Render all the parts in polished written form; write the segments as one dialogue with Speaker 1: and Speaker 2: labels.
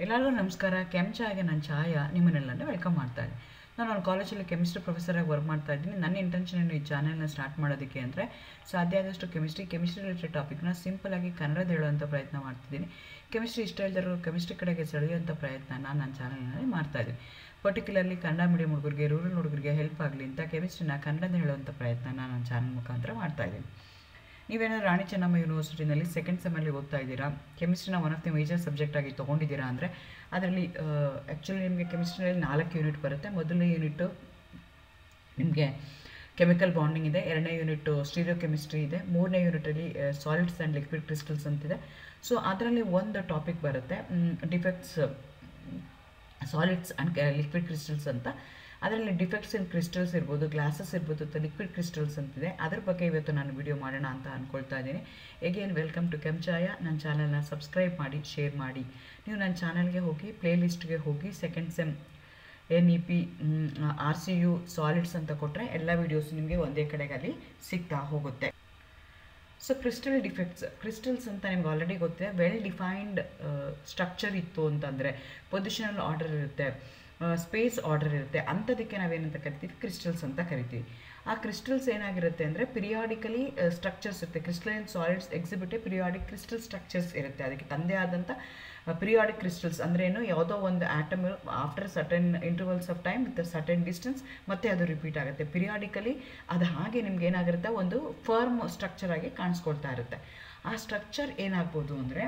Speaker 1: ಎಲ್ಲರಿಗೂ ನಮಸ್ಕಾರ. ಕೆಮ್ಚಾಗೆ ನಾನು ಛಾಯಾ ನಿಮ್ಮನ್ನೆಲ್ಲರೂ ವೆಲ್ಕಮ್ ಮಾಡ್ತಾ ಇದ್ದೀನಿ. ನಾನು ಕಾಲೇಜಲ್ಲಿ ಕೆಮಿಸ್ಟ್ರಿ ಪ್ರೊಫೆಸರಾಗಿ ವರ್ಕ್ ಮಾಡ್ತಾ ಇದ್ದೀನಿ. ನನ್ನ ಇಂಟೆನ್ಷನ್ ಈ ಚಾನೆಲ್ನ ಸ್ಟಾರ್ಟ್ ಮಾಡೋದಕ್ಕೆ ಅಂದರೆ ಸಾಧ್ಯ ಆದಷ್ಟು ಕೆಮಿಸ್ಟ್ರಿ ರಿಲೇಟೆಡ್ ಟಾಪಿಕ್ನ ಸಿಂಪಲಾಗಿ ಕನ್ನಡದ ಹೇಳುವಂಥ ಪ್ರಯತ್ನ ಮಾಡ್ತಿದ್ದೀನಿ. ಕೆಮಿಸ್ಟ್ರಿ ಇಷ್ಟ ಇಲ್ಲದರೂ ಕೆಮಿಸ್ಟ್ರಿ ಕಡೆಗೆ ಸೆಳೆಯುವಂಥ ಪ್ರಯತ್ನ ನನ್ನ ಚಾನಲ್ನಲ್ಲಿ ಮಾಡ್ತಾಯಿದ್ದೀನಿ. ಪರ್ಟಿಕ್ಯುಲರ್ಲಿ ಕನ್ನಡ ಮೀಡಿಯಂ ಹುಡುಗರಿಗೆ, ರೂರಲ್ ಹುಡುಗರಿಗೆ ಹೆಲ್ಪ್ ಆಗಲಿ ಅಂತ ಕೆಮಿಸ್ಟ್ರಿನ ಕನ್ನಡದ ಹೇಳುವಂಥ ಪ್ರಯತ್ನ ನನ್ನ ಚಾನಲ್ ಮುಖಾಂತರ ಮಾಡ್ತಾಯಿದ್ದೀನಿ. ನೀವೇನಾದ್ರು ರಾಣಿ ಚೆನ್ನಮ್ಮ ಯೂನಿವರ್ಸಿಟಿನಲ್ಲಿ ಸೆಕೆಂಡ್ ಸೆಮಲ್ಲಿ ಓದ್ತಾ ಇದ್ದೀರಾ, ಕೆಮಿಸ್ಟ್ರಿನ one of the major subject ಆಗಿ ತೊಗೊಂಡಿದ್ದೀರಾ ಅಂದರೆ ಅದರಲ್ಲಿ ಆ್ಯಕ್ಚುಲಿ ನಿಮಗೆ ಕೆಮಿಸ್ಟ್ರಿಯಲ್ಲಿ 4 ಯೂನಿಟ್ ಬರುತ್ತೆ. ಮೊದಲನೇ ಯೂನಿಟ್ಟು ನಿಮಗೆ ಕೆಮಿಕಲ್ ಬಾಂಡಿಂಗ್ ಇದೆ, ಎರಡನೇ ಯೂನಿಟ್ಟು ಸ್ಟೀರಿಯೋ ಕೆಮಿಸ್ಟ್ರಿ ಇದೆ, ಮೂರನೇ ಯೂನಿಟಲ್ಲಿ ಸಾಲಿಡ್ಸ್ ಆ್ಯಂಡ್ ಲಿಕ್ವಿಡ್ ಕ್ರಿಸ್ಟಲ್ಸ್ ಅಂತಿದೆ. ಸೊ ಅದರಲ್ಲಿ ಒಂದು ಟಾಪಿಕ್ ಬರುತ್ತೆ defects solids and liquid crystals ಅಂತ. ಅದರಲ್ಲಿ ಡಿಫೆಕ್ಟ್ಸ್ ಇನ್ ಕ್ರಿಸ್ಟಲ್ಸ್ ಇರ್ಬೋದು, ಗ್ಲಾಸಸ್ ಇರ್ಬೋದು, ಅಥವಾ ಲಿಕ್ವಿಡ್ ಕ್ರಿಸ್ಟಲ್ಸ್ ಅಂತಿದೆ. ಅದ್ರ ಬಗ್ಗೆ ಇವತ್ತು ನಾನು ವಿಡಿಯೋ ಮಾಡೋಣ ಅಂತ ಅಂದ್ಕೊಳ್ತಾ ಇದ್ದೀನಿ. ಎಗೇನ್ ವೆಲ್ಕಮ್ ಟು ಕೆಮ್ಚಾಯಾ. ನನ್ನ ಚಾನಲ್ನ ಸಬ್ಸ್ಕ್ರೈಬ್ ಮಾಡಿ, ಶೇರ್ ಮಾಡಿ. ನೀವು ನನ್ನ ಚಾನಲ್ಗೆ ಹೋಗಿ ಪ್ಲೇ ಲಿಸ್ಟ್ಗೆ ಹೋಗಿ second sem NEP RCU solids ಅಂತ ಕೊಟ್ಟರೆ ಎಲ್ಲ ವೀಡಿಯೋಸ್ ನಿಮಗೆ ಒಂದೇ ಕಡೆಗೆ ಅಲ್ಲಿ ಸಿಗ್ತಾ ಹೋಗುತ್ತೆ. ಸೊ ಕ್ರಿಸ್ಟಲ್ ಡಿಫೆಕ್ಟ್ಸ್, ಕ್ರಿಸ್ಟಲ್ಸ್ ಅಂತ ನಿಮ್ಗೆ ಆಲ್ರೆಡಿ ಗೊತ್ತಿದೆ. ವೆಲ್ ಡಿಫೈನ್ಡ್ ಸ್ಟ್ರಕ್ಚರ್ ಇತ್ತು ಅಂತಂದರೆ ಪೊಸಿಷನಲ್ ಆರ್ಡರ್ ಇರುತ್ತೆ, ಸ್ಪೇಸ್ ಆರ್ಡರ್ ಇರುತ್ತೆ, ಅಂಥದಕ್ಕೆ ನಾವೇನಂತ ಕರಿತೀವಿ, ಕ್ರಿಸ್ಟಲ್ಸ್ ಅಂತ ಕರಿತೀವಿ. ಆ ಕ್ರಿಸ್ಟಲ್ಸ್ ಏನಾಗಿರುತ್ತೆ ಅಂದರೆ ಪಿರಿಯಾಡಿಕಲಿ ಸ್ಟ್ರಕ್ಚರ್ಸ್ ಇರುತ್ತೆ. Crystalline solids exhibit periodic crystal structures ಇರುತ್ತೆ. ಅದಕ್ಕೆ ತಂದೆ ಆದಂಥ ಪಿರಿಯಾಡಿಕ್ ಕ್ರಿಸ್ಟಲ್ಸ್ ಅಂದರೆ ಏನು, ಯಾವುದೋ ಒಂದು atom after certain intervals of time with certain distance ಮತ್ತೆ ಅದು ರಿಪೀಟ್ ಆಗುತ್ತೆ. ಪಿರಿಯಾಡಿಕಲಿ ಅದು ಹಾಗೆ ನಿಮ್ಗೆ ಏನಾಗಿರುತ್ತೆ, ಒಂದು ಫರ್ಮ್ ಸ್ಟ್ರಕ್ಚರ್ ಆಗಿ ಕಾಣಿಸ್ಕೊಳ್ತಾ ಇರುತ್ತೆ. ಆ ಸ್ಟ್ರಕ್ಚರ್ ಏನಾಗ್ಬೋದು ಅಂದರೆ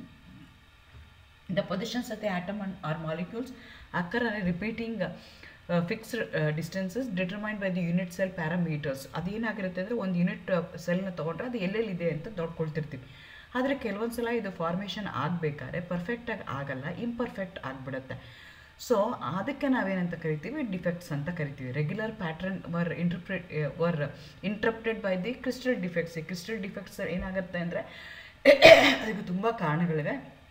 Speaker 1: the positions of the atom or molecules occur on a repeating fixed distances determined by the unit cell parameters. ಅದೇನಾಗಿರುತ್ತೆ ಅಂದರೆ ಒಂದು ಯೂನಿಟ್ ಸೆಲ್ನ ತೊಗೊಂಡ್ರೆ ಅದು ಎಲ್ಲೆಲ್ಲಿದೆ ಅಂತ ನೋಡ್ಕೊಳ್ತಿರ್ತೀವಿ. ಆದರೆ ಕೆಲವೊಂದು ಸಲ ಇದು ಫಾರ್ಮೇಷನ್ ಆಗಬೇಕಾದ್ರೆ ಪರ್ಫೆಕ್ಟಾಗಿ ಆಗಲ್ಲ, ಇಂಪರ್ಫೆಕ್ಟ್ ಆಗಿಬಿಡುತ್ತೆ. ಸೊ ಅದಕ್ಕೆ ನಾವೇನಂತ ಕರಿತೀವಿ, ಡಿಫೆಕ್ಟ್ಸ್ ಅಂತ ಕರಿತೀವಿ. Regular pattern were interrupted by the crystal defects. ಈ ಕ್ರಿಸ್ಟಲ್ ಡಿಫೆಕ್ಟ್ಸ್ ಏನಾಗುತ್ತೆ ಅಂದರೆ ಅದಕ್ಕೆ ತುಂಬ ಕಾರಣಗಳಿವೆ.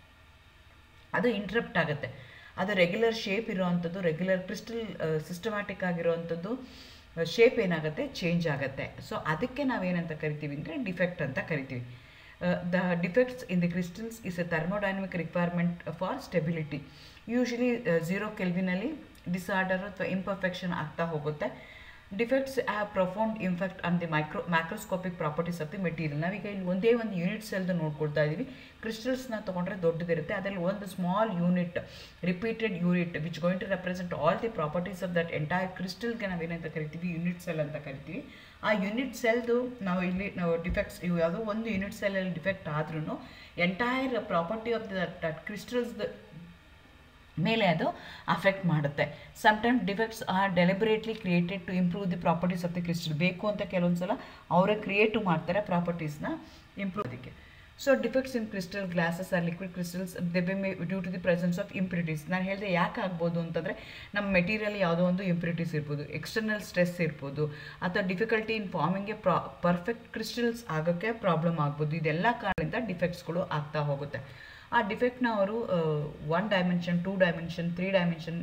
Speaker 1: ಅದು ಇಂಟ್ರಪ್ಟ್ ಆಗುತ್ತೆ. ಅದು ರೆಗ್ಯುಲರ್ ಶೇಪ್ ಇರೋವಂಥದ್ದು, ರೆಗ್ಯುಲರ್ ಕ್ರಿಸ್ಟಲ್ ಸಿಸ್ಟಮ್ಯಾಟಿಕ್ ಆಗಿರೋವಂಥದ್ದು ಶೇಪ್ ಏನಾಗುತ್ತೆ, ಚೇಂಜ್ ಆಗುತ್ತೆ. ಸೊ ಅದಕ್ಕೆ ನಾವೇನಂತ ಕರಿತೀವಿ ಅಂದರೆ ಡಿಫೆಕ್ಟ್ ಅಂತ ಕರಿತೀವಿ. The defects in the crystals is a thermodynamic requirement for stability. Usually 0 ಕೆಲ್ವಿನಲ್ಲಿ ಡಿಸಾರ್ಡರ್ ಅಥವಾ ಇಂಪರ್ಫೆಕ್ಷನ್ ಆಗ್ತಾ ಹೋಗುತ್ತೆ. Defects have profound effect on the macroscopic properties of the material. ನಾವೀಗ ಇಲ್ಲಿ ಒಂದೇ ಒಂದು ಯೂನಿಟ್ ಸೆಲ್ದು ನೋಡ್ಕೊಳ್ತಾ ಇದ್ದೀವಿ. ಕ್ರಿಸ್ಟಲ್ಸ್ನ ತೊಗೊಂಡ್ರೆ ದೊಡ್ಡದಿರುತ್ತೆ. ಅದರಲ್ಲಿ ಒಂದು small unit, repeated unit which going to represent all the properties of that entire ಕ್ರಿಸ್ಟಲ್ಗೆ ನಾವೇನಂತ ಕರಿತೀವಿ, ಯೂನಿಟ್ ಸೆಲ್ ಅಂತ ಕರಿತೀವಿ. ಆ ಯೂನಿಟ್ ಸೆಲ್ದು ನಾವು ಡಿಫೆಕ್ಟ್ಸ್ ಇವು ಯಾವುದೋ ಒಂದು ಯೂನಿಟ್ ಸೆಲ್ಲಲ್ಲಿ ಡಿಫೆಕ್ಟ್ ಆದ್ರೂ ಎಂಟೈರ್ ಪ್ರಾಪರ್ಟಿ ಆಫ್ ದಟ್ ಕ್ರಿಸ್ಟಲ್ಸ್ದು ಮೇಲೆ ಅದು ಅಫೆಕ್ಟ್ ಮಾಡುತ್ತೆ. Sometimes defects are deliberately created to improve the properties of the crystal. ಬೇಕು ಅಂತ ಕೆಲವೊಂದು ಸಲ ಅವರೇ ಕ್ರಿಯೇಟ್ ಮಾಡ್ತಾರೆ ಪ್ರಾಪರ್ಟೀಸ್ನ ಇಂಪ್ರೂವ್ ಅದಕ್ಕೆ. So defects in crystal glasses are liquid crystals they may due to the presence of impurities. ನಾನು ಹೇಳಿದೆ ಯಾಕೆ ಆಗ್ಬೋದು ಅಂತಂದರೆ ನಮ್ಮ ಮೆಟೀರಿಯಲ್ ಯಾವುದೋ ಒಂದು ಇಂಪ್ಯೂರಿಟೀಸ್ ಇರ್ಬೋದು, ಎಕ್ಸ್ಟರ್ನಲ್ ಸ್ಟ್ರೆಸ್ ಇರ್ಬೋದು, ಅಥವಾ ಡಿಫಿಕಲ್ಟಿ ಇನ್ ಫಾರ್ಮಿಂಗ್ಗೆ ಪರ್ಫೆಕ್ಟ್ ಕ್ರಿಸ್ಟಲ್ಸ್ ಆಗೋಕ್ಕೆ ಪ್ರಾಬ್ಲಮ್ ಆಗ್ಬೋದು. ಇದೆಲ್ಲ ಕಾರಣದಿಂದ ಡಿಫೆಕ್ಟ್ಸ್ಗಳು ಆಗ್ತಾ ಹೋಗುತ್ತೆ. ಆ ಡಿಫೆಕ್ಟ್ನ ಅವರು 1 ಡೈಮೆನ್ಷನ್, 2 ಡೈಮೆನ್ಷನ್, 3 ಡೈಮೆನ್ಷನ್,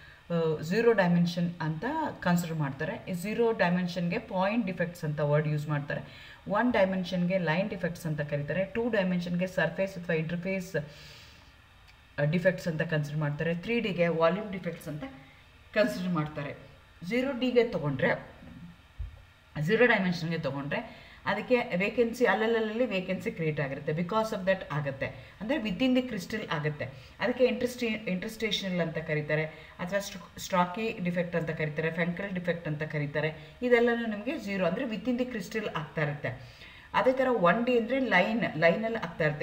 Speaker 1: 0 ಡೈಮೆನ್ಷನ್ ಅಂತ ಕನ್ಸಿಡರ್ ಮಾಡ್ತಾರೆ. 0 ಡೈಮೆನ್ಷನ್ಗೆ ಪಾಯಿಂಟ್ ಡಿಫೆಕ್ಟ್ಸ್ ಅಂತ ವರ್ಡ್ ಯೂಸ್ ಮಾಡ್ತಾರೆ. 1 ಡೈಮೆನ್ಷನ್ಗೆ ಲೈನ್ ಡಿಫೆಕ್ಟ್ಸ್ ಅಂತ ಕರೀತಾರೆ. 2 ಡೈಮೆನ್ಷನ್ಗೆ ಸರ್ಫೇಸ್ ಅಥವಾ ಇಂಟರ್ಫೇಸ್ ಡಿಫೆಕ್ಟ್ಸ್ ಅಂತ ಕನ್ಸಿಡರ್ ಮಾಡ್ತಾರೆ. 3Dಗೆ ವಾಲ್ಯೂಮ್ ಡಿಫೆಕ್ಟ್ಸ್ ಅಂತ ಕನ್ಸಿಡರ್ ಮಾಡ್ತಾರೆ. 0D ತೊಗೊಂಡ್ರೆ, 0 ಡೈಮೆನ್ಷನ್ಗೆ ತೊಗೊಂಡ್ರೆ ಅದಕ್ಕೆ ವೇಕೆನ್ಸಿ ಅಲ್ಲಲ್ಲಿ ವೇಕೆನ್ಸಿ ಕ್ರಿಯೇಟ್ ಆಗಿರುತ್ತೆ. ಬಿಕಾಸ್ ಆಫ್ ದಟ್ ಆಗುತ್ತೆ ಅಂದರೆ ವಿತಿನ್ ದಿ ಕ್ರಿಸ್ಟಲ್ ಆಗುತ್ತೆ. ಅದಕ್ಕೆ ಇಂಟರ್ಸ್ಟೇಷನಲ್ ಅಂತ ಕರೀತಾರೆ, ಅಥವಾ ಸ್ಟ್ರಾಕಿ ಡಿಫೆಕ್ಟ್ ಅಂತ ಕರೀತಾರೆ, ಫೆಂಕಲ್ ಡಿಫೆಕ್ಟ್ ಅಂತ ಕರೀತಾರೆ. ಇದೆಲ್ಲನೂ ನಿಮಗೆ 0 ಅಂದರೆ ವಿತಿನ್ ದಿ ಕ್ರಿಸ್ಟಲ್ ಆಗ್ತಾ ಇರುತ್ತೆ. ಅದೇ ಥರ 1D ಅಂದರೆ ಲೈನಲ್ಲಿ ಆಗ್ತಾ ಇರುತ್ತೆ.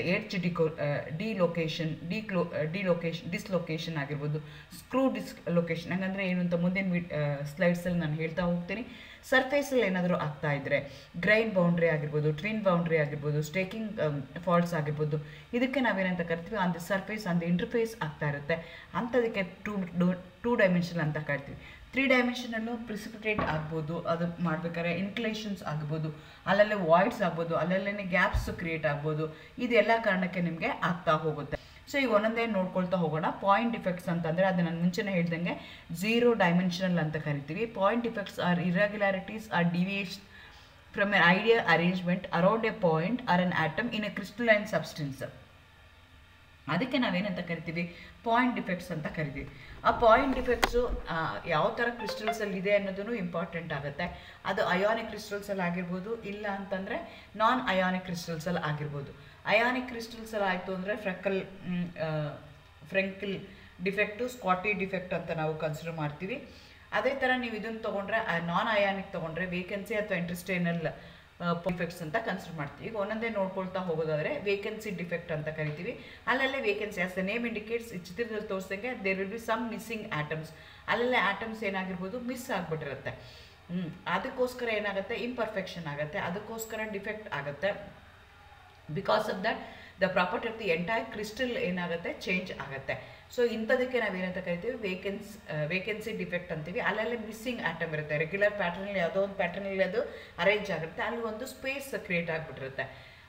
Speaker 1: ಡಿಸ್ಲೊಕೇಶನ್ ಆಗಿರ್ಬೋದು, ಸ್ಕ್ರೂ ಡಿಸ್ಲೊಕೇಶನ್. ಹಂಗಂದರೆ ಏನು ಅಂತ ಮುಂದಿನ ಸ್ಲೈಡ್ಸಲ್ಲಿ ನಾನು ಹೇಳ್ತಾ ಹೋಗ್ತೀನಿ. ಸರ್ಫೇಸಲ್ಲಿ ಏನಾದರೂ ಆಗ್ತಾ ಇದ್ದರೆ ಗ್ರೈನ್ ಬೌಂಡ್ರಿ ಆಗಿರ್ಬೋದು, ಟ್ವಿನ್ ಬೌಂಡ್ರಿ ಆಗಿರ್ಬೋದು, ಸ್ಟೇಕಿಂಗ್ ಫಾಲ್ಟ್ಸ್ ಆಗಿರ್ಬೋದು, ಇದಕ್ಕೆ ನಾವೇನಂತ ಕರಿತೀವಿ, on the surface on the interface ಆಗ್ತಾ ಇರುತ್ತೆ. ಅಂಥದಕ್ಕೆ 2 ಡೈಮೆನ್ಷನ್ ಅಂತ ಕರಿತೀವಿ. 3 ಡೈಮೆನ್ಷನಲ್ಲೂ ಪ್ರಿಸಿಪಿಟೇಟ್ ಆಗ್ಬೋದು, ಅದು ಮಾಡ್ಬೇಕಾದ್ರೆ ಇನ್ಕ್ಲೇಷನ್ಸ್ ಆಗ್ಬೋದು, ಅಲ್ಲಲ್ಲೇ ವಾಯ್ಡ್ಸ್ ಆಗ್ಬೋದು, ಅಲ್ಲಲ್ಲೇ ಗ್ಯಾಪ್ಸ್ ಕ್ರಿಯೇಟ್ ಆಗ್ಬೋದು. ಇದೆಲ್ಲ ಕಾರಣಕ್ಕೆ ನಿಮಗೆ ಆಗ್ತಾ ಹೋಗುತ್ತೆ. ಸೊ ಈಗ ಒಂದೊಂದೇ ನೋಡ್ಕೊಳ್ತಾ ಹೋಗೋಣ. ಪಾಯಿಂಟ್ ಡಿಫೆಕ್ಟ್ಸ್ ಅಂತಂದರೆ ಅದು ನಾನು ಮುಂಚೆನೇ ಹೇಳ್ದಂಗೆ 0 ಡೈಮೆನ್ಷನಲ್ ಅಂತ ಕರಿತೀವಿ. Point defects are irregularities or deviation from an ideal arrangement around a point or an atom in a crystalline substance. ಅದಕ್ಕೆ ನಾವೇನಂತ ಕರಿತೀವಿ, ಪಾಯಿಂಟ್ ಡಿಫೆಕ್ಟ್ಸ್ ಅಂತ ಕರಿತೀವಿ. ಆ ಪಾಯಿಂಟ್ ಡಿಫೆಕ್ಟ್ಸು ಯಾವ ಥರ ಕ್ರಿಸ್ಟಲ್ಸಲ್ಲಿ ಇದೆ ಅನ್ನೋದೂ ಇಂಪಾರ್ಟೆಂಟ್ ಆಗುತ್ತೆ. ಅದು ಅಯಾನಿಕ್ ಕ್ರಿಸ್ಟಲ್ಸಲ್ಲಿ ಆಗಿರ್ಬೋದು, ಇಲ್ಲ ಅಂತಂದರೆ ನಾನ್ ಅಯಾನಿಕ್ ಕ್ರಿಸ್ಟಲ್ಸಲ್ಲಿ ಆಗಿರ್ಬೋದು. ಅಯಾನಿಕ್ ಕ್ರಿಸ್ಟಲ್ಸಲ್ಲಿ ಆಯಿತು ಅಂದರೆ ಫ್ರೆಂಕಲ್ ಡಿಫೆಕ್ಟು, ಸ್ಕಾಟಿ ಡಿಫೆಕ್ಟ್ ಅಂತ ನಾವು ಕನ್ಸಿಡರ್ ಮಾಡ್ತೀವಿ. ಅದೇ ಥರ ನೀವು ಇದನ್ನು ತೊಗೊಂಡ್ರೆ, ನಾನ್ ಅಯಾನಿಕ್ ತೊಗೊಂಡ್ರೆ ವೇಕೆನ್ಸಿ ಅಥವಾ ಇಂಟೆಸ್ಟೈನಲ್ ಡಿಫೆಕ್ಟ್ಸ್ ಅಂತ ಕನ್ಸಿಡರ್ ಮಾಡ್ತೀವಿ. ಈಗ ಒಂದೊಂದೇ ನೋಡ್ಕೊಳ್ತಾ ಹೋಗೋದಾದರೆ ವೇಕೆನ್ಸಿ ಡಿಫೆಕ್ಟ್ ಅಂತ ಕರಿತೀವಿ. ಅಲ್ಲಲ್ಲೇ vacancy as the name indicates, ಈ ಚಿತ್ರದಲ್ಲಿ ತೋರಿಸಿದಂಗೆ there will be some missing atoms. ಅಲ್ಲಲ್ಲೇ ಆಟಮ್ಸ್ ಏನಾಗಿರ್ಬೋದು, ಮಿಸ್ ಆಗಿಬಿಟ್ಟಿರುತ್ತೆ. ಅದಕ್ಕೋಸ್ಕರ ಏನಾಗುತ್ತೆ, ಇಂಪರ್ಫೆಕ್ಷನ್ ಆಗುತ್ತೆ, ಅದಕ್ಕೋಸ್ಕರ ಡಿಫೆಕ್ಟ್ ಆಗುತ್ತೆ. Because of that the property of the entire crystal ಏನಾಗುತ್ತೆ, ಚೇಂಜ್ ಆಗುತ್ತೆ. ಸೊ ಇಂಥದಕ್ಕೆ ನಾವೇನಂತ ಕರಿತೀವಿ, ವೇಕೆನ್ಸಿ ಡಿಫೆಕ್ಟ್ ಅಂತೀವಿ. ಅಲ್ಲಲ್ಲೇ ಮಿಸ್ಸಿಂಗ್ ಆಟಮ್ ಇರುತ್ತೆ. ರೆಗ್ಯುಲರ್ ಪ್ಯಾಟರ್ನಲ್ಲಿ ಯಾವುದೋ ಒಂದು ಪ್ಯಾಟರ್ನಲ್ಲಿ ಅದು ಅರೇಂಜ್ ಆಗುತ್ತೆ, ಅಲ್ಲಿ ಒಂದು ಸ್ಪೇಸ್ ಕ್ರಿಯೇಟ್ ಆಗಿಬಿಟ್ಟಿರುತ್ತೆ.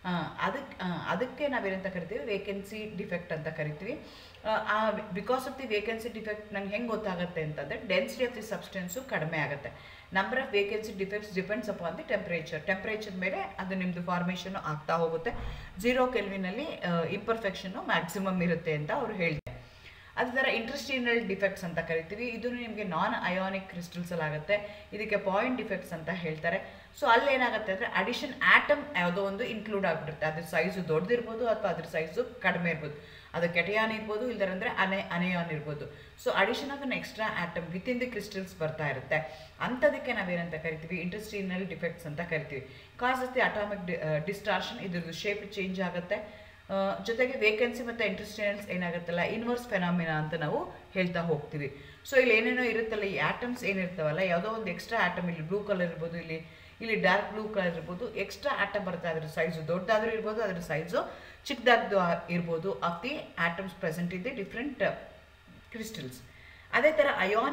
Speaker 1: ಅದಕ್ಕೆ ನಾವೇನಂತ ಕರಿತೀವಿ, ವೇಕೆನ್ಸಿ ಡಿಫೆಕ್ಟ್ ಅಂತ ಕರಿತೀವಿ. Because of the vacancy defect ನನಗೆ ಹೆಂಗೆ ಗೊತ್ತಾಗುತ್ತೆ ಅಂತಂದರೆ, ಡೆನ್ಸಿಟಿ ಆಫ್ ದಿ ಸಬ್ಸ್ಟೆನ್ಸು ಕಡಿಮೆ ಆಗುತ್ತೆ. Number of vacancy defects depends upon the temperature ಮೇಲೆ ಅದು ನಿಮ್ಮದು ಫಾರ್ಮೇಷನ್ನು ಆಗ್ತಾ ಹೋಗುತ್ತೆ. 0 ಕೆಲ್ವಿನಲ್ಲಿ ಇಂಪರ್ಫೆಕ್ಷನ್ನು ಮ್ಯಾಕ್ಸಿಮಮ್ ಇರುತ್ತೆ ಅಂತ ಅವರು ಹೇಳ್ತಾರೆ. ಅದೇ ಥರ ಇಂಟರ್ಸ್ಟೀನಲ್ ಡಿಫೆಕ್ಟ್ಸ್ ಅಂತ ಕರಿತೀವಿ. ಇದು ನಿಮಗೆ ನಾನ್ ಅಯಾನಿಕ್ ಕ್ರಿಸ್ಟಲ್ಸಲ್ಲಿ ಆಗುತ್ತೆ. ಇದಕ್ಕೆ ಪಾಯಿಂಟ್ ಡಿಫೆಕ್ಟ್ಸ್ ಅಂತ ಹೇಳ್ತಾರೆ. ಸೊ ಅಲ್ಲೇನಾಗುತ್ತೆ ಅಂದರೆ, ಅಡಿಷನ್ ಆಟಮ್ ಯಾವುದೋ ಒಂದು ಇನ್ಕ್ಲೂಡ್ ಆಗಿಬಿಡುತ್ತೆ. ಅದ್ರ ಸೈಜು ದೊಡ್ಡದಿರ್ಬೋದು ಅಥವಾ ಅದ್ರ ಸೈಜು ಕಡಿಮೆ ಇರ್ಬೋದು. ಅದು ಕೆಟಿಯಾನ್ ಇರ್ಬೋದು, ಇಲ್ಲದಂದರೆ ಅನೆಯಾನ್ ಇರ್ಬೋದು. So addition of an extra atom within the crystals ಬರ್ತಾ ಇರುತ್ತೆ. ಅಂಥದಕ್ಕೆ ನಾವೇನಂತ ಕರಿತೀವಿ, ಇಂಟರ್ಸ್ಟೀನಲ್ ಡಿಫೆಕ್ಟ್ಸ್ ಅಂತ ಕರಿತೀವಿ. Cause of the atomic distortion, ಇದ್ರದ್ದು ಶೇಪ್ ಚೇಂಜ್ ಆಗುತ್ತೆ. ಜೊತೆಗೆ ವೇಕೆನ್ಸಿ ಮತ್ತು ಇಂಟರ್ಸ್ಟೀನಲ್ಸ್ ಏನಾಗುತ್ತಲ್ಲ, ಇನ್ವರ್ಸ್ ಫೆನಾಮಿನಾ ಅಂತ ನಾವು ಹೇಳ್ತಾ ಹೋಗ್ತೀವಿ. ಸೊ ಇಲ್ಲಿ ಏನೇನೋ ಇರುತ್ತಲ್ಲ, ಈ ಆಟಮ್ಸ್ ಏನಿರ್ತಾವಲ್ಲ, ಯಾವುದೋ ಒಂದು ಎಕ್ಸ್ಟ್ರಾ ಆಟಮ್, ಇಲ್ಲಿ ಬ್ಲೂ ಕಲರ್ ಇರ್ಬೋದು, ಇಲ್ಲಿ ಡಾರ್ಕ್ ಬ್ಲೂ ಕಲರ್ ಇರ್ಬೋದು, ಎಕ್ಸ್ಟ್ರಾ ಆಟಮ್ ಬರುತ್ತೆ. ಅದ್ರ ಸೈಜು ದೊಡ್ಡದಾದ್ರೂ ಇರ್ಬೋದು, ಅದ್ರ ಸೈಜು ಚಿಕ್ಕದಾದ್ದು ಇರ್ಬೋದು, of the atoms present in the different crystals. ಅದೇ ಥರ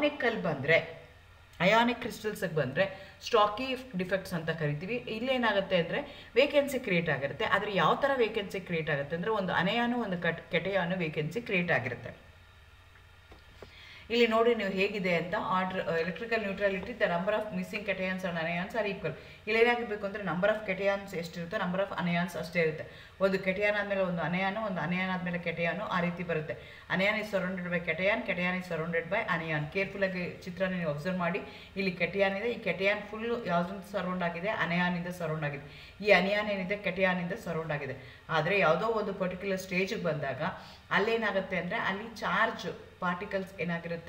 Speaker 1: ಅಯಾನಿಕ್ ಕ್ರಿಸ್ಟಲ್ಸಿಗೆ ಬಂದರೆ ಸ್ಟಾಕಿ ಡಿಫೆಕ್ಟ್ಸ್ ಅಂತ ಕರಿತೀವಿ. ಇಲ್ಲೇನಾಗುತ್ತೆ ಅಂದರೆ, ವೇಕೆನ್ಸಿ ಕ್ರಿಯೇಟ್ ಆಗಿರುತ್ತೆ. ಆದರೆ ಯಾವ ಥರ ವೇಕೆನ್ಸಿ ಕ್ರಿಯೇಟ್ ಆಗುತ್ತೆ ಅಂದರೆ, ಒಂದು ಅನೆಯಾನು ಒಂದು ಕೆಟೆಯಾನು ವೇಕೆನ್ಸಿ ಕ್ರಿಯೇಟ್ ಆಗಿರುತ್ತೆ. ಇಲ್ಲಿ ನೋಡಿ ನೀವು ಹೇಗಿದೆ ಅಂತ. Order electrical neutrality, the number of missing cations and anions are equal. ಇಲ್ಲಿ ಏನಾಗಬೇಕು ಅಂದರೆ, ನಂಬರ್ ಆಫ್ ಕೆಟಯಾನ್ಸ್ ಎಷ್ಟಿರುತ್ತೋ ನಂಬರ್ ಆಫ್ ಅನಯಾನ್ಸ್ ಅಷ್ಟೇ ಇರುತ್ತೆ. ಒಂದು ಕೆಟಯಾನ್ ಆದಮೇಲೆ ಒಂದು ಅನಯಾನು, ಒಂದು ಅನಯಾನ್ ಆದಮೇಲೆ ಕೆಟಯಾನು, ಆ ರೀತಿ ಬರುತ್ತೆ. Anion is surrounded by cation, cation is surrounded by anion. ಕೇರ್ಫುಲ್ಲಾಗಿ ಚಿತ್ರನ ನೀವು ಅಬ್ಸರ್ವ್ ಮಾಡಿ. ಇಲ್ಲಿ ಕೆಟಯಾನ್ ಇದೆ, ಈ ಕೆಟಯಾನ್ ಫುಲ್ಲು ಯಾವುದರಿಂದ ಸರೌಂಡ್ ಆಗಿದೆ, ಅನಯಾನಿಂದ ಸರೌಂಡ್ ಆಗಿದೆ. ಈ ಅನಯಾನ್ ಏನಿದೆ, ಕೆಟಯಾನಿಂದ ಸರೌಂಡ್ ಆಗಿದೆ. ಆದರೆ ಯಾವುದೋ ಒಂದು ಪರ್ಟಿಕ್ಯುಲರ್ ಸ್ಟೇಜಿಗೆ ಬಂದಾಗ ಅಲ್ಲೇನಾಗುತ್ತೆ ಅಂದರೆ, ಅಲ್ಲಿ ಚಾರ್ಜ್ ಪಾರ್ಟಿಕಲ್ಸ್ ಏನಾಗಿರುತ್ತೆ,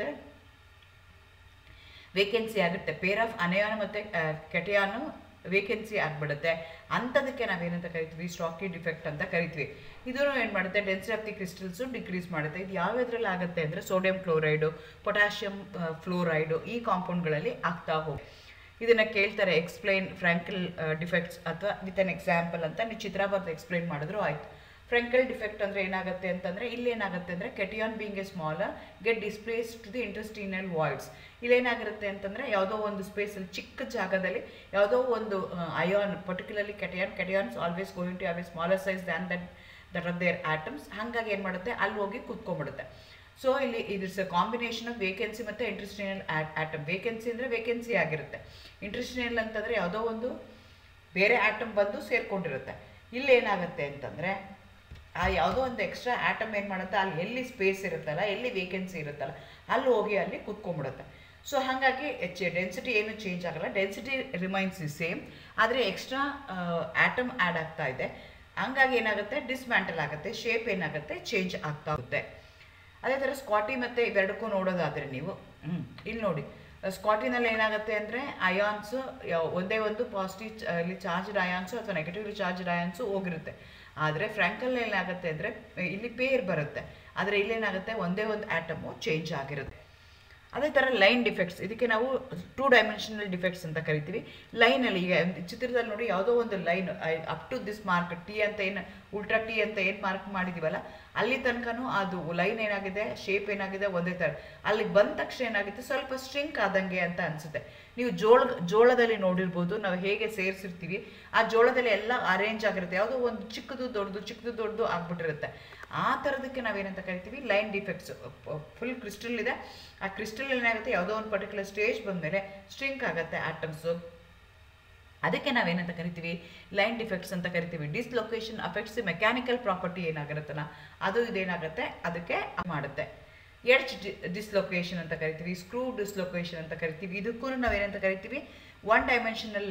Speaker 1: ವೇಕೆನ್ಸಿ ಆಗುತ್ತೆ. ಪೇರ್ ಆಫ್ ಅನಯಾನ್ ಮತ್ತು ಕೆಟಯಾನು ವೇಕೆನ್ಸಿ ಆಗಿಬಿಡುತ್ತೆ. ಅಂಥದಕ್ಕೆ ನಾವೇನಂತ ಕರಿತೀವಿ, ಸ್ಟಾಕಿ ಡಿಫೆಕ್ಟ್ ಅಂತ ಕರಿತೀವಿ. ಇದನ್ನು ಏನು ಮಾಡುತ್ತೆ, density of the crystals decrease ಮಾಡುತ್ತೆ. ಇದು ಯಾವ್ಯಾವ್ದ್ರಲ್ಲಿ ಆಗುತ್ತೆ ಅಂದರೆ, ಸೋಡಿಯಂ ಕ್ಲೋರೈಡು, ಪೊಟ್ಯಾಷಿಯಂ ಫ್ಲೋರೈಡು, ಈ ಕಾಂಪೌಂಡ್ಗಳಲ್ಲಿ ಆಗ್ತಾ ಹೋಗಿ. ಇದನ್ನು ಕೇಳ್ತಾರೆ, ಎಕ್ಸ್ಪ್ಲೈನ್ ಫ್ರಾಂಕಲ್ ಡಿಫೆಕ್ಟ್ಸ್ ಅಥವಾ ವಿತ್ ಅನ್ ಎಕ್ಸಾಂಪಲ್ ಅಂತ ನೀವು ಚಿತ್ರ ಬರೆದು ಎಕ್ಸ್ಪ್ಲೈನ್ ಮಾಡಿದ್ರು ಆಯಿತು. ಫ್ರೆಂಕಲ್ ಡಿಫೆಕ್ಟ್ ಅಂದರೆ ಏನಾಗುತ್ತೆ ಅಂತಂದರೆ, ಇಲ್ಲೇನಾಗುತ್ತೆ ಅಂದರೆ, cation being a smaller get displaced to the interstitial voids. ಇಲ್ಲೇನಾಗಿರುತ್ತೆ ಅಂತಂದರೆ, ಯಾವುದೋ ಒಂದು ಸ್ಪೇಸಲ್ಲಿ, ಚಿಕ್ಕ ಜಾಗದಲ್ಲಿ ಯಾವುದೋ ಒಂದು ion, particularly cations always going to have a smaller size than that of their atoms. ಹಾಗಾಗಿ ಏನು ಮಾಡುತ್ತೆ, ಅಲ್ಲಿ ಹೋಗಿ ಕೂತ್ಕೊಂಡ್ಬಿಡುತ್ತೆ. ಸೊ ಇಲ್ಲಿ it's a combination of vacancy ಮತ್ತು ಇಂಟರ್ಸ್ಟೀನಲ್ ಆಟಮ್. ವೇಕೆನ್ಸಿ ಅಂದರೆ ವೇಕೆನ್ಸಿ ಆಗಿರುತ್ತೆ. ಇಂಟರ್ಸ್ಟೀನಲ್ ಅಂತಂದರೆ ಯಾವುದೋ ಒಂದು ಬೇರೆ ಆಟಮ್ ಬಂದು ಸೇರಿಕೊಂಡಿರುತ್ತೆ. ಇಲ್ಲೇನಾಗುತ್ತೆ ಅಂತಂದರೆ, ಆ ಯಾವುದೋ ಒಂದು ಎಕ್ಸ್ಟ್ರಾ ಆಟಮ್ ಏನು ಮಾಡುತ್ತೆ, ಅಲ್ಲಿ ಎಲ್ಲಿ ಸ್ಪೇಸ್ ಇರುತ್ತಲ್ಲ, ಎಲ್ಲಿ ವೇಕೆನ್ಸಿ ಇರುತ್ತಲ್ಲ, ಅಲ್ಲಿ ಹೋಗಿ ಅಲ್ಲಿ ಕೂತ್ಕೊಂಡ್ಬಿಡುತ್ತೆ. ಸೊ ಹಾಗಾಗಿ ಡೆನ್ಸಿಟಿ ಏನು ಚೇಂಜ್ ಆಗಲ್ಲ, ಡೆನ್ಸಿಟಿ ರಿಮೈನ್ಸ್ ದಿ ಸೇಮ್. ಆದರೆ ಎಕ್ಸ್ಟ್ರಾ ಆಟಮ್ ಆ್ಯಡ್ ಆಗ್ತಾ ಇದೆ. ಹಂಗಾಗಿ ಏನಾಗುತ್ತೆ, ಡಿಸ್ಮ್ಯಾಂಟಲ್ ಆಗುತ್ತೆ, ಶೇಪ್ ಏನಾಗುತ್ತೆ, ಚೇಂಜ್ ಆಗ್ತಾ ಹೋಗುತ್ತೆ. ಅದೇ ಥರ ಸ್ಕಾಟಿ ಮತ್ತು ಇವೆರಡಕ್ಕೂ ನೋಡೋದಾದರೆ ನೀವು ಇಲ್ಲಿ ನೋಡಿ, ಸ್ಕಾಟಿನಲ್ಲಿ ಏನಾಗುತ್ತೆ ಅಂದರೆ, ಅಯಾನ್ಸು ಒಂದೇ ಒಂದು ಪಾಸಿಟಿವ್ ಇಲ್ಲಿ ಚಾರ್ಜ್ಡ್ ಅಯಾನ್ಸು ಅಥವಾ ನೆಗೆಟಿವ್ಲಿ ಚಾರ್ಜ್ಡ್ ಅಯಾನ್ಸು ಹೋಗಿರುತ್ತೆ. ಆದರೆ ಫ್ರಾಂಕಲ್ ಏನಾಗುತ್ತೆ ಅಂದರೆ, ಇಲ್ಲಿ ಪೇರ್ ಬರುತ್ತೆ. ಆದರೆ ಇಲ್ಲೇನಾಗುತ್ತೆ, ಒಂದೇ ಒಂದು ಆಟಮು ಚೇಂಜ್ ಆಗಿರುತ್ತೆ. ಅದೇ ಥರ ಲೈನ್ ಡಿಫೆಕ್ಟ್ಸ್, ಇದಕ್ಕೆ ನಾವು 2 ಡೈಮೆನ್ಷನಲ್ ಡಿಫೆಕ್ಟ್ಸ್ ಅಂತ ಕರಿತೀವಿ. ಲೈನಲ್ಲಿ ಈಗ ಚಿತ್ರದಲ್ಲಿ ನೋಡಿ, ಯಾವುದೋ ಒಂದು line up to this mark T ಅಂತ ಏನು, ಉಲ್ಟಾ ಟಿ ಅಂತ ಏನು ಮಾರ್ಕ್ ಮಾಡಿದ್ದೀವಲ್ಲ, ಅಲ್ಲಿ ತನಕನೂ ಅದು ಲೈನ್ ಏನಾಗಿದೆ, ಶೇಪ್ ಏನಾಗಿದೆ ಒಂದೇ ಥರ. ಅಲ್ಲಿ ಬಂದ ತಕ್ಷಣ ಏನಾಗುತ್ತೆ, ಸ್ವಲ್ಪ ಸ್ಟ್ರಿಂಕ್ ಆದಂಗೆ ಅಂತ ಅನಿಸುತ್ತೆ. ನೀವು ಜೋಳದಲ್ಲಿ ನೋಡಿರ್ಬೋದು, ನಾವು ಹೇಗೆ ಸೇರಿಸಿರ್ತೀವಿ, ಆ ಜೋಳದಲ್ಲಿ ಎಲ್ಲ ಅರೇಂಜ್ ಆಗಿರುತ್ತೆ. ಯಾವುದೋ ಒಂದು ಚಿಕ್ಕದು ದೊಡ್ಡದು ಆಗ್ಬಿಟ್ಟಿರುತ್ತೆ. ಆ ಥರದಕ್ಕೆ ನಾವೇನಂತ ಕರಿತೀವಿ, ಲೈನ್ ಡಿಫೆಕ್ಟ್ಸ್. ಫುಲ್ ಕ್ರಿಸ್ಟಲ್ ಇದೆ, ಆ ಕ್ರಿಸ್ಟಲ್ ಏನಾಗುತ್ತೆ, ಯಾವುದೋ ಒಂದು ಪರ್ಟಿಕ್ಯುಲರ್ ಸ್ಟೇಜ್ ಬಂದಮೇಲೆ ಸ್ಟ್ರಿಂಕ್ ಆಗುತ್ತೆ ಆಟಮ್ಸು. ಅದಕ್ಕೆ ನಾವೇನಂತ ಕರಿತೀವಿ, ಲೈನ್ ಡಿಫೆಕ್ಟ್ಸ್ ಅಂತ ಕರಿತೀವಿ. ಡಿಸ್ಲೊಕೇಶನ್ ಅಫೆಕ್ಟ್ಸ್ ಮೆಕ್ಯಾನಿಕಲ್ ಪ್ರಾಪರ್ಟಿ ಏನಾಗಿರುತ್ತಲ್ಲ ಅದು ಇದೇನಾಗುತ್ತೆ ಅದಕ್ಕೆ ಮಾಡುತ್ತೆ. ಎಡ್ಜ್ ಡಿಸ್ಲೊಕೇಶನ್ ಅಂತ ಕರಿತೀವಿ, ಸ್ಕ್ರೂ ಡಿಸ್ಲೊಕೇಶನ್ ಅಂತ ಕರಿತೀವಿ. ಇದಕ್ಕೂ ನಾವೇನಂತ ಕರಿತೀವಿ, ಒನ್ ಡೈಮೆನ್ಷನಲ್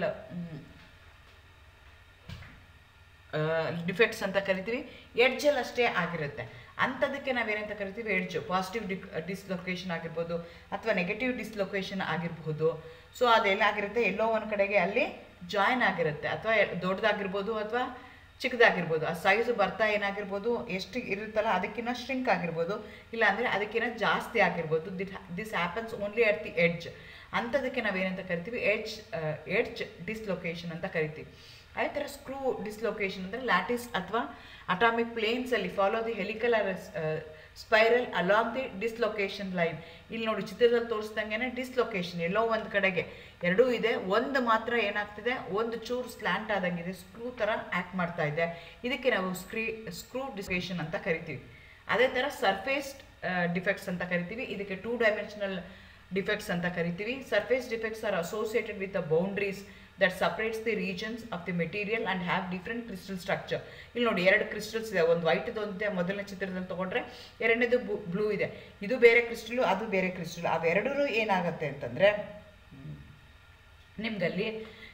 Speaker 1: ಡಿಫೆಕ್ಟ್ಸ್ ಅಂತ ಕರಿತೀವಿ. ಎಡ್ಜಲ್ಲಿ ಅಷ್ಟೇ ಆಗಿರುತ್ತೆ, ಅಂಥದಕ್ಕೆ ನಾವೇನಂತ ಕರಿತೀವಿ ಎಡ್ಜ್. ಪಾಸಿಟಿವ್ ಡಿಸ್ಲೊಕೇಶನ್ ಆಗಿರ್ಬೋದು ಅಥವಾ ನೆಗೆಟಿವ್ ಡಿಸ್ಲೊಕೇಶನ್ ಆಗಿರ್ಬೋದು. ಸೊ ಅದೆಲ್ಲ ಆಗಿರುತ್ತೆ, ಎಲ್ಲೋ ಒಂದು ಕಡೆಗೆ ಅಲ್ಲಿ ಜಾಯಿನ್ ಆಗಿರುತ್ತೆ, ಅಥವಾ ದೊಡ್ಡದಾಗಿರ್ಬೋದು ಅಥವಾ ಚಿಕ್ಕದಾಗಿರ್ಬೋದು. ಆ ಸೈಜು ಬರ್ತಾ ಏನಾಗಿರ್ಬೋದು, ಎಷ್ಟು ಇರುತ್ತಲ್ಲ ಅದಕ್ಕಿಂತ ಶ್ರಿಂಕ್ ಆಗಿರ್ಬೋದು, ಇಲ್ಲಾಂದರೆ ಅದಕ್ಕಿಂತ ಜಾಸ್ತಿ ಆಗಿರ್ಬೋದು. This happens only at the edge. ಅಂಥದಕ್ಕೆ ನಾವೇನಂತ ಕರಿತೀವಿ, ಎಡ್ಜ್ ಡಿಸ್ಲೊಕೇಶನ್ ಅಂತ ಕರಿತೀವಿ. ಅದೇ ಥರ ಸ್ಕ್ರೂ ಡಿಸ್ಲೊಕೇಶನ್ ಅಂದರೆ ಲ್ಯಾಟಿಸ್ ಅಥವಾ ಅಟಾಮಿಕ್ ಪ್ಲೇನ್ಸಲ್ಲಿ follow the helical spiral along the dislocation line. ಇಲ್ಲಿ ನೋಡಿ ಚಿತ್ರದಲ್ಲಿ ತೋರಿಸ್ದಂಗೆ ಡಿಸ್ಲೊಕೇಶನ್ ಎಲ್ಲೋ ಒಂದು ಕಡೆಗೆ ಎರಡೂ ಇದೆ, ಒಂದು ಮಾತ್ರ ಏನಾಗ್ತಿದೆ, ಒಂದು ಚೂರು ಸ್ಲ್ಯಾಂಟ್ ಆದಂಗಿದೆ, ಸ್ಕ್ರೂ ಥರ ಆ್ಯಕ್ಟ್ ಮಾಡ್ತಾ ಇದೆ. ಇದಕ್ಕೆ ನಾವು ಸ್ಕ್ರೂ ಡಿಸ್ಲೊಕೇಶನ್ ಅಂತ ಕರಿತೀವಿ. ಅದೇ ಥರ ಸರ್ಫೇಸ್ ಡಿಫೆಕ್ಟ್ಸ್ ಅಂತ ಕರಿತೀವಿ. ಇದಕ್ಕೆ 2 ಡೈಮೆನ್ಷನಲ್ ಡಿಫೆಕ್ಟ್ಸ್ ಅಂತ ಕರಿತೀವಿ. Surface defects are associated with the boundaries that separates the regions of the material and have different crystal structure. ಇಲ್ಲಿ ನೋಡಿ 2 ಕ್ರಿಸ್ಟಲ್ಸ್ ಇದೆ, ಒಂದು ವೈಟ್ದು ಒಂದಿದೆ ಮೊದಲನೇ ಚಿತ್ರದಲ್ಲಿ ತೊಗೊಂಡ್ರೆ, ಎರಡನೇದು ಬ್ಲೂ ಇದೆ. ಇದು ಬೇರೆ ಕ್ರಿಸ್ಟಲು, ಅದು ಬೇರೆ ಕ್ರಿಸ್ಟಲ್. ಅವೆರಡೂ ಏನಾಗುತ್ತೆ ಅಂತಂದರೆ ನಿಮ್ಗಲ್ಲಿ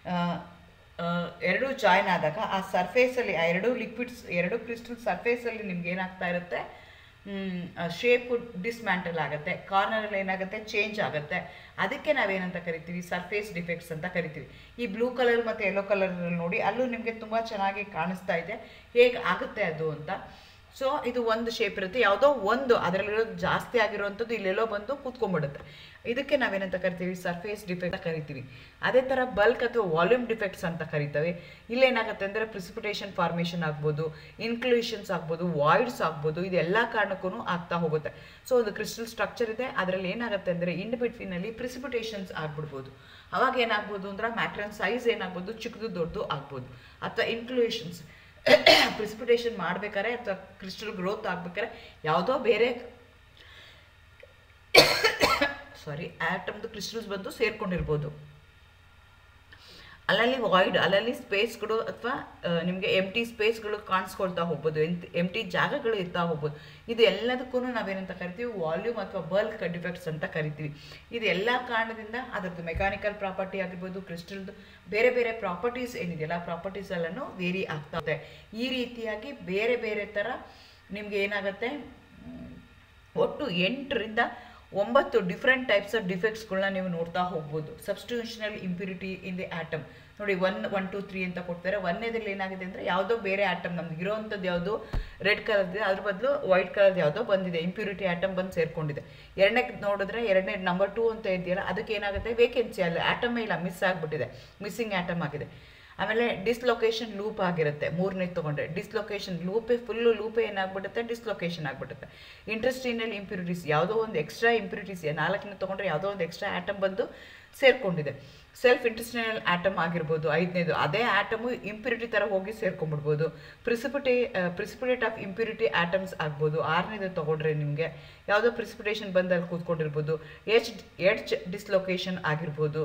Speaker 1: ಎರಡೂ ಜಾಯಿನ್ ಆದಾಗ ಆ ಸರ್ಫೇಸಲ್ಲಿ ಆ ಎರಡೂ ಲಿಕ್ವಿಡ್ಸ್, ಎರಡು ಕ್ರಿಸ್ಟಲ್ ಸರ್ಫೇಸಲ್ಲಿ ನಿಮ್ಗೆ ಏನಾಗ್ತಾ ಇರುತ್ತೆ, ಶೇಪು ಡಿಸ್ಮ್ಯಾಂಟಲ್ ಆಗುತ್ತೆ, ಕಾರ್ನರಲ್ಲಿ ಏನಾಗುತ್ತೆ ಚೇಂಜ್ ಆಗುತ್ತೆ. ಅದಕ್ಕೆ ನಾವೇನಂತ ಕರಿತೀವಿ, ಸರ್ಫೇಸ್ ಡಿಫೆಕ್ಟ್ಸ್ ಅಂತ ಕರಿತೀವಿ. ಈ ಬ್ಲೂ ಕಲರ್ ಮತ್ತು ಯೆಲ್ಲೋ ಕಲರಲ್ಲಿ ನೋಡಿ, ಅಲ್ಲೂ ನಿಮಗೆ ತುಂಬ ಚೆನ್ನಾಗಿ ಕಾಣಿಸ್ತಾ ಇದೆ ಹೇಗೆ ಆಗುತ್ತೆ ಅದು ಅಂತ. ಸೊ ಇದು ಒಂದು ಶೇಪ್ ಇರುತ್ತೆ, ಯಾವುದೋ ಒಂದು ಅದರಲ್ಲಿರೋದು ಜಾಸ್ತಿ ಆಗಿರುವಂಥದ್ದು ಇಲ್ಲೆಲ್ಲೋ ಬಂದು ಕೂತ್ಕೊಂಡ್ಬಿಡುತ್ತೆ. ಇದಕ್ಕೆ ನಾವೇನಂತ ಕರಿತೀವಿ, ಸರ್ಫೇಸ್ ಡಿಫೆಕ್ಟ್ ಅಂತ ಕರಿತೀವಿ. ಅದೇ ಥರ ಬಲ್ಕ್ ಅಥವಾ ವಾಲ್ಯೂಮ್ ಡಿಫೆಕ್ಟ್ಸ್ ಅಂತ ಕರಿತವೆ. ಇಲ್ಲೇನಾಗುತ್ತೆ ಅಂದರೆ ಪ್ರಿಸಿಪಿಟೇಷನ್ ಫಾರ್ಮೇಷನ್ ಆಗ್ಬೋದು, ಇನ್ಕ್ಲೂಷನ್ಸ್ ಆಗ್ಬೋದು, ವಾಯ್ಡ್ಸ್ ಆಗ್ಬೋದು, ಇದೆಲ್ಲ ಕಾರಣಕ್ಕೂ ಆಗ್ತಾ ಹೋಗುತ್ತೆ. ಸೊ ಒಂದು ಕ್ರಿಸ್ಟಲ್ ಸ್ಟ್ರಕ್ಚರ್ ಇದೆ, ಅದರಲ್ಲಿ ಏನಾಗುತ್ತೆ ಅಂದರೆ ಇನ್ ಬಿಟ್ವೀನಲ್ಲಿ ಪ್ರಿಸಿಪಿಟೇಷನ್ಸ್ ಆಗ್ಬಿಡ್ಬೋದು. ಅವಾಗ ಏನಾಗ್ಬೋದು ಅಂದ್ರೆ ಮ್ಯಾಟ್ರನ್ ಸೈಜ್ ಏನಾಗ್ಬೋದು, ಚಿಕ್ಕದು ದೊಡ್ಡದು ಆಗ್ಬೋದು. ಅಥವಾ ಇನ್ಕ್ಲೂಷನ್ಸ್ ಪ್ರಿಸಿಪಿಟೇಷನ್ ಮಾಡ್ಬೇಕಾದ್ರೆ ಅಥವಾ ಕ್ರಿಸ್ಟಲ್ ಗ್ರೋತ್ ಆಗ್ಬೇಕಾದ್ರೆ ಯಾವುದೋ ಬೇರೆ ಆಟಮ್ದು ಕ್ರಿಸ್ಟಲ್ಸ್ ಬಂದು ಸೇರ್ಕೊಂಡಿರ್ಬೋದು. ಅಲ್ಲಲ್ಲಿ ವಾಯ್ಡ್, ಅಲ್ಲಲ್ಲಿ ಸ್ಪೇಸ್ಗಳು ಅಥವಾ ನಿಮಗೆ ಎಂಟಿ ಸ್ಪೇಸ್ಗಳು ಕಾಣಿಸ್ಕೊಳ್ತಾ ಹೋಗ್ಬೋದು, ಎಂಟಿ ಜಾಗಗಳು ಇರ್ತಾ ಹೋಗ್ಬೋದು. ಇದು ಎಲ್ಲದಕ್ಕೂ ನಾವೇನಂತ ಕರಿತೀವಿ, ವಾಲ್ಯೂಮ್ ಅಥವಾ ಬಲ್ಕ್ ಡಿಫೆಕ್ಟ್ಸ್ ಅಂತ ಕರಿತೀವಿ. ಇದು ಎಲ್ಲ ಕಾರಣದಿಂದ ಅದರದ್ದು ಮೆಕ್ಯಾನಿಕಲ್ ಪ್ರಾಪರ್ಟಿ ಆಗಿರ್ಬೋದು, ಕ್ರಿಸ್ಟಲ್ದು ಬೇರೆ ಬೇರೆ ಪ್ರಾಪರ್ಟೀಸ್ ಏನಿದೆಯಲ್ಲ ಪ್ರಾಪರ್ಟೀಸ್ ಎಲ್ಲನೂ ವೇರಿ ಆಗ್ತಾ ಇದೆ. ಈ ರೀತಿಯಾಗಿ ಬೇರೆ ಬೇರೆ ಥರ ನಿಮಗೆ ಏನಾಗುತ್ತೆ, ಒಟ್ಟು 8 ರಿಂದ 9 ಡಿಫ್ರೆಂಟ್ ಟೈಪ್ಸ್ ಆಫ್ ಡಿಫೆಕ್ಟ್ಸ್ಗಳನ್ನ ನೀವು ನೋಡ್ತಾ ಹೋಗ್ಬೋದು. Substitutional impurity in the atom ನೋಡಿ, 1, 2, 3 ಅಂತ ಕೊಡ್ತಾರೆ. ಒಂದನೇದಲ್ಲಿ ಏನಾಗಿದೆ ಅಂದರೆ ಯಾವುದೋ ಬೇರೆ ಆಟಮ್, ನಮ್ಗೆ ಇರೋವಂಥದ್ದು ಯಾವುದೋ ರೆಡ್ ಕಲರ್ದಿದೆ, ಅದ್ರ ಬದಲು ವೈಟ್ ಕಲರ್ದು ಯಾವುದೋ ಬಂದಿದೆ, ಇಂಪ್ಯೂರಿಟಿ ಆಟಮ್ ಬಂದು ಸೇರ್ಕೊಂಡಿದೆ. ಎರಡನೇ ನೋಡಿದ್ರೆ ಎರಡನೇ ನಂಬರ್ 2 ಅಂತ ಇದೆಯಲ್ಲ, ಅದಕ್ಕೆ ಏನಾಗುತ್ತೆ, ವೇಕೆನ್ಸಿ ಅಲ್ಲಿ ಆಟಮೇ ಇಲ್ಲ, ಮಿಸ್ ಆಗಿಬಿಟ್ಟಿದೆ, ಮಿಸ್ಸಿಂಗ್ ಆಟಮ್ ಆಗಿದೆ. ಆಮೇಲೆ ಡಿಸ್ಲೊಕೇಶನ್ ಲೂಪ್ ಆಗಿರುತ್ತೆ, ಮೂರನೇ ತೊಗೊಂಡ್ರೆ ಡಿಸ್ಲೊಕೇಶನ್ ಫುಲ್ಲು ಲೂಪೇ ಏನಾಗ್ಬಿಡುತ್ತೆ, ಡಿಸ್ಲೊಕೇಶನ್ ಆಗಿಬಿಡುತ್ತೆ. ಇಂಟ್ರೆಸ್ಟಿನಲ್ ಇಂಪ್ಯೂರಿಟೀಸ್, ಯಾವುದೋ ಒಂದು ಎಕ್ಸ್ಟ್ರಾ ಇಂಪ್ಯೂರಿಟೀಸ್, 4ನೇ ತೊಗೊಂಡ್ರೆ ಯಾವುದೋ ಒಂದು ಎಕ್ಸ್ಟ್ರಾ ಆಟಮ್ ಬಂದು ಸೇರ್ಕೊಂಡಿದೆ. ಸೆಲ್ಫ್ ಇಂಟ್ರೆಸ್ಟಿನಲ್ ಆಟಮ್ ಆಗಿರ್ಬೋದು 5ನೇದು, ಅದೇ ಆಟಮು ಇಂಪ್ಯೂರಿಟಿ ಥರ ಹೋಗಿ ಸೇರ್ಕೊಂಡ್ಬಿಡ್ಬೋದು. ಪ್ರಿಸಿಪಿಟೇಟ್ ಆಫ್ ಇಂಪ್ಯೂರಿಟಿ ಆಟಮ್ಸ್ ಆಗ್ಬೋದು. 6ನೇದು ತೊಗೊಂಡ್ರೆ ನಿಮಗೆ ಯಾವುದೋ ಪ್ರಿಸಿಪಿಟೇಷನ್ ಬಂದು ಅಲ್ಲಿ ಕೂತ್ಕೊಂಡಿರ್ಬೋದು. ಎಡ್ಜ್ ಡಿಸ್ಲೊಕೇಶನ್ ಆಗಿರ್ಬೋದು,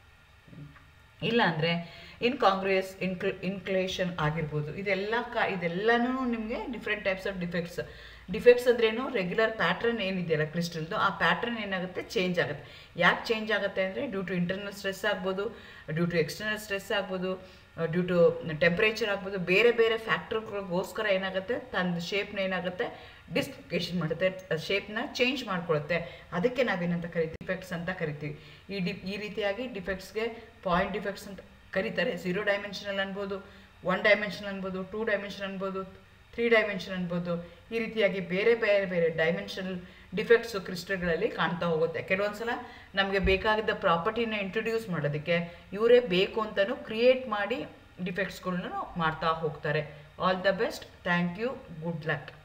Speaker 1: ಇಲ್ಲಾಂದರೆ ಇನ್ಕಾಂಗ್ರಿಯಸ್ ಇನ್ಕ್ಲೇಷನ್ ಆಗಿರ್ಬೋದು. ಇದೆಲ್ಲನೂ ನಿಮಗೆ ಡಿಫ್ರೆಂಟ್ ಟೈಪ್ಸ್ ಆಫ್ ಡಿಫೆಕ್ಟ್ಸ್ ಅಂದ್ರೇನು, ರೆಗ್ಯುಲರ್ ಪ್ಯಾಟ್ರನ್ ಏನಿದೆಯಲ್ಲ ಕ್ರಿಸ್ಟಲ್ದು, ಆ ಪ್ಯಾಟ್ರನ್ ಏನಾಗುತ್ತೆ, ಚೇಂಜ್ ಆಗುತ್ತೆ. ಯಾಕೆ ಚೇಂಜ್ ಆಗುತ್ತೆ ಅಂದರೆ ಡ್ಯೂ ಟು ಇಂಟರ್ನಲ್ ಸ್ಟ್ರೆಸ್ ಆಗ್ಬೋದು, ಡ್ಯೂ ಟು ಎಕ್ಸ್ಟರ್ನಲ್ ಸ್ಟ್ರೆಸ್ ಆಗ್ಬೋದು, ಡ್ಯೂ ಟು ಟೆಂಪ್ರೇಚರ್ ಆಗ್ಬೋದು. ಬೇರೆ ಬೇರೆ ಫ್ಯಾಕ್ಟರ್ಗಳಿಗೋಸ್ಕರ ಏನಾಗುತ್ತೆ, ತನ್ನ ಶೇಪ್ನ ಏನಾಗುತ್ತೆ ಡಿಸ್ಲೊಕೇಶನ್ ಮಾಡುತ್ತೆ, ಶೇಪ್ನ ಚೇಂಜ್ ಮಾಡ್ಕೊಳುತ್ತೆ. ಅದಕ್ಕೆ ನಾವೇನಂತ ಕರಿತೀವಿ, ಡಿಫೆಕ್ಟ್ಸ್ ಅಂತ ಕರಿತೀವಿ. ಈ ರೀತಿಯಾಗಿ ಡಿಫೆಕ್ಟ್ಸ್ಗೆ ಪಾಯಿಂಟ್ ಡಿಫೆಕ್ಟ್ಸ್ ಅಂತ ಕರೀತಾರೆ. 0 ಡೈಮೆನ್ಷನಲ್ ಅನ್ಬೋದು, 1 ಡೈಮೆನ್ಷನ್ ಅನ್ಬೋದು, 2 ಡೈಮೆನ್ಷನ್ ಅನ್ಬೋದು, 3 ಡೈಮೆನ್ಷನ್ ಅನ್ಬೋದು. ಈ ರೀತಿಯಾಗಿ ಬೇರೆ ಬೇರೆ ಬೇರೆ ಡೈಮೆನ್ಷನಲ್ ಡಿಫೆಕ್ಟ್ಸು ಕ್ರಿಸ್ಟಲ್ಗಳಲ್ಲಿ ಕಾಣ್ತಾ ಹೋಗುತ್ತೆ. ಕೆಲವೊಂದ್ಸಲ ನಮಗೆ ಬೇಕಾಗಿದ್ದ ಪ್ರಾಪರ್ಟಿನ ಇಂಟ್ರೊಡ್ಯೂಸ್ ಮಾಡೋದಕ್ಕೆ ಇವರೇ ಬೇಕು ಅಂತಲೂ ಕ್ರಿಯೇಟ್ ಮಾಡಿ ಡಿಫೆಕ್ಟ್ಸ್ಗಳನ್ನ ಮಾಡ್ತಾ ಹೋಗ್ತಾರೆ. All the best, thank you, good luck.